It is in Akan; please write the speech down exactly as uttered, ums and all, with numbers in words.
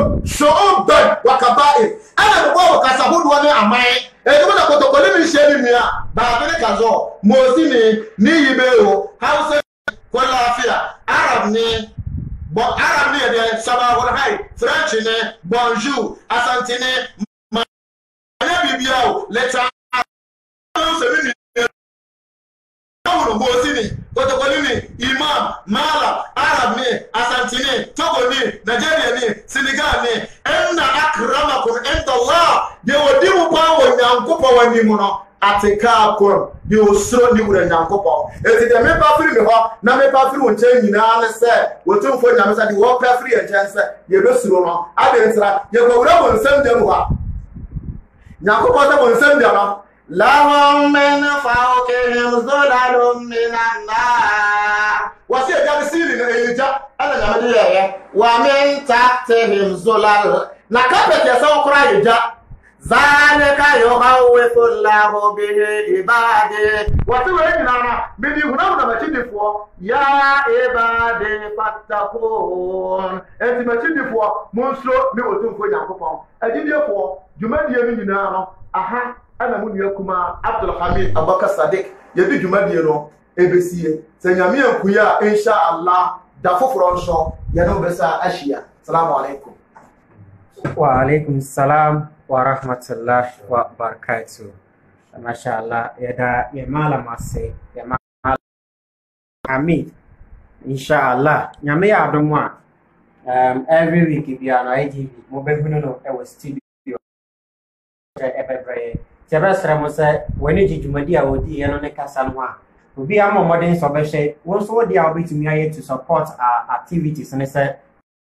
shu'uban wa qaba'il ana bo ka sabudu wani amai e ko na kotokoli mi sheri mi a ba bi ka zo mosi ni ni yibe o hausa ko lafiya arab ni bo arab ni de sabahul hay french ni bonjour asante ni ma bibia o leta se mi Bosini, Kotokolini, Imam, Mala, Arab ni, Asantini, Togo ni, Nigeria ni, Senegal ni, Enna akramakum inda Allah, de wodimu pa wo nyankopo wani mu no, ateka akor, de osro ni wura nyankopo. Eti de me pa firi me ho, na me pa firi wo nchen nyina ne se, wotumfo nyame sa de wo pa firi nchen se, ye do suro no, ade ntira, ye ko wura bo nsem de mu ha. Nyankopo sa bo nsem de no. لهم من فوقهم ظلل من النار وسي جاب سيري نيجا انا نعمل ايه ومن تحتهم ظلل نكبت يا سو كرا يجا ذلك يخوف الله به عباده وتوين نانا بدي هنا ما تشدفوا يا عبادي فاتقون انت ما تشدفوا منسو مي وتنفو يانكو اديديفو جمادي يمي نانا اها ana mu nua kuma Abdul Hamid Abubakar Sadiq yebi dwumadie no ebesie senyame ankuya insha Allah da foforo nso ye no besa ahia assalamu alaikum wa alaikum salam wa rahmatullahi wa barakatuh masha Allah ya da ya malama sai ya malama Hamid insha Allah nyame ya adomwa um every week bi ana I G V mo be hunu no e was studio e be Sebesra mo se woni jijumadi a wodi ye no ne kasa no a obi am modern so be hye won so wodi a obetumi aye to support our activities ne se